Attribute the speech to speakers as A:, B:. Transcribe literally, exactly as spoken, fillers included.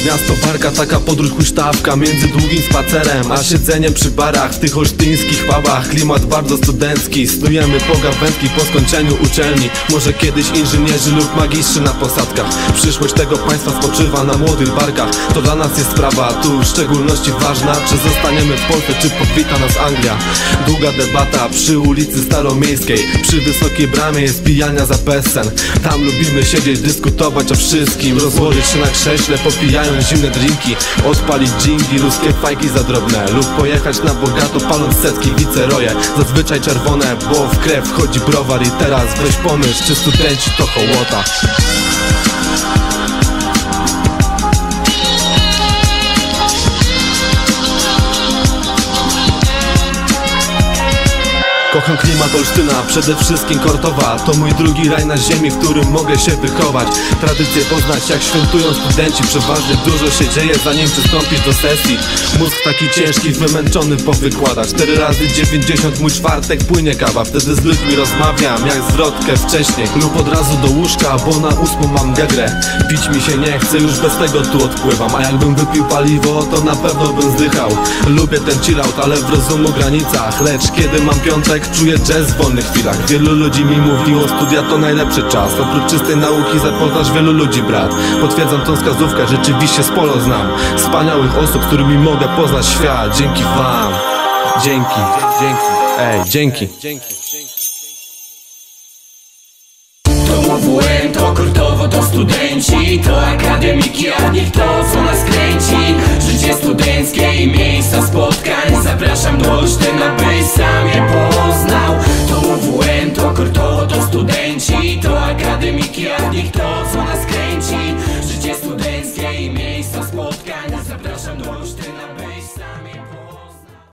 A: Miasto Warka, taka podróż huśtawka między długim spacerem a siedzeniem przy barach w tych olsztyńskich pubach. Klimat bardzo studencki, snujemy pogawędki po skończeniu uczelni. Może kiedyś inżynierzy lub magistrzy na posadkach. Przyszłość tego państwa spoczywa na młodych barkach. To dla nas jest sprawa tu w szczególności ważna. Czy zostaniemy w Polsce, czy powita nas Anglia? Długa debata przy ulicy Staromiejskiej. Przy wysokiej bramie jest pijania za bezsen. Tam lubimy siedzieć, dyskutować o wszystkim, rozłożyć się na krześle, popijając zimne drinki, odpalić dżingi, ruskie fajki za drobne lub pojechać na bogato, paląc setki wiceroje. Zazwyczaj czerwone, bo w krew wchodzi browar. I teraz weź pomyśl, czy studenci to hołota. Kocham klimat Olsztyna, przede wszystkim Kortowa. To mój drugi raj na ziemi, w którym mogę się wychować. Tradycje poznać, jak świętują studenci. Przeważnie dużo się dzieje, zanim przystąpisz do sesji. Mózg taki ciężki, wymęczony po wykładach. Cztery razy dziewięćdziesiąt mój czwartek płynie kawa. Wtedy z ludźmi rozmawiam, jak zwrotkę wcześniej. Lub od razu do łóżka, bo na ósmą mam gegrę. Pić mi się nie chce, już bez tego tu odpływam. A jakbym wypił paliwo, to na pewno bym zdychał. Lubię ten chillout, ale w rozumu granicach. Lecz kiedy mam piątek, czuję jazz w wolnych chwilach. Wielu ludzi mi mówiło, studia to najlepszy czas. Oprócz czystej nauki zapoznasz wielu ludzi, brat. Potwierdzam tą wskazówkę, rzeczywiście sporo znam wspaniałych osób, z którymi mogę poznać świat. Dzięki wam. Dzięki, dzięki, ej, dzięki.
B: To U W M, to Kortowo, to studenci, to akademiki, a niech to co nas kręci. Życie studenckie i miejsca spotkań. Zapraszam do Olsztyna, byś sam je poznał. To U W M, to Kortowo, to studenci, to akademiki, a niech to co nas kręci.